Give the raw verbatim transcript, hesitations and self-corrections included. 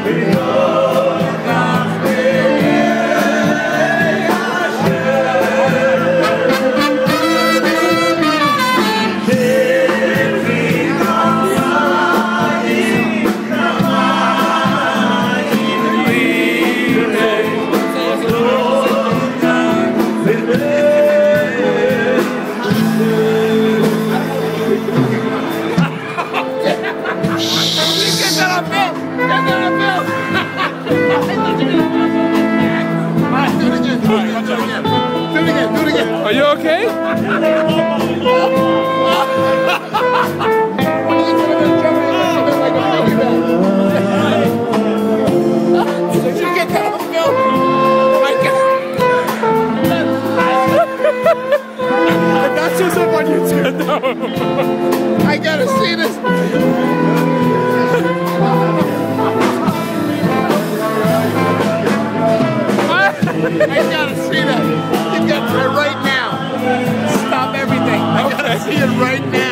Are you okay? Did you get that on film? My God. That's just up on YouTube. I gotta see this. I gotta see that. You got it right now. Stop everything. I gotta see it right now.